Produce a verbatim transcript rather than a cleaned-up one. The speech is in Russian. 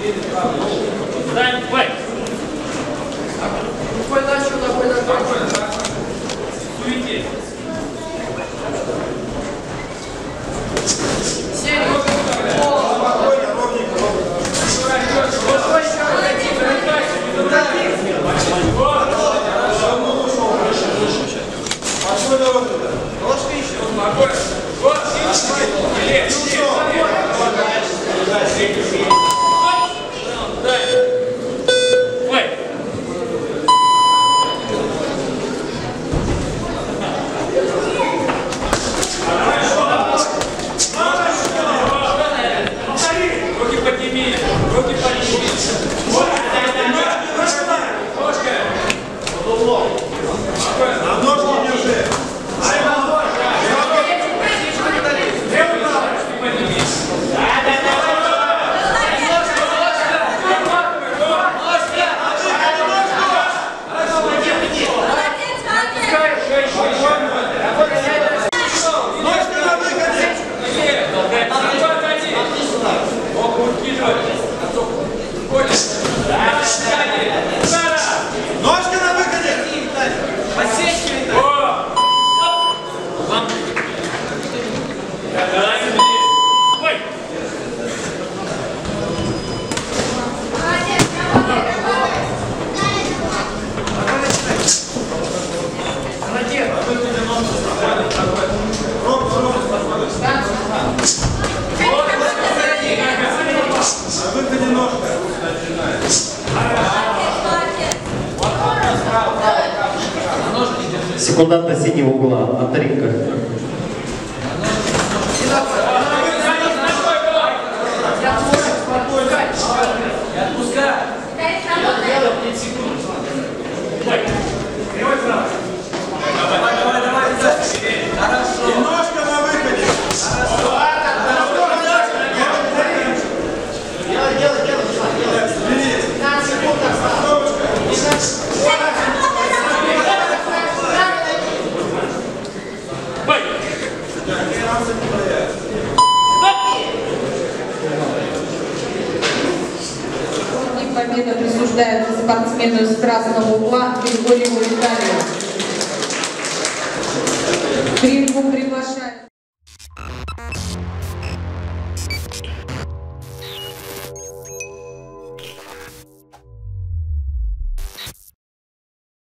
Stand by. Рукой начал, ногой закончил. Суете. Серия. Спокойно, ровненько, ровненько. Рукой еще Пошел дорогу туда. ложка еще. Спокойно. Вот, лев, руки подними, руки подними. На ножки держи. Ножки на выходе. На выходе ножка. Секундант до синего угла. Авторинка. Ножка на выходе. Делай, делай, делай. пятнадцать секунд осталось. Победа присуждается спортсмену из красного угла Григорию Виталию.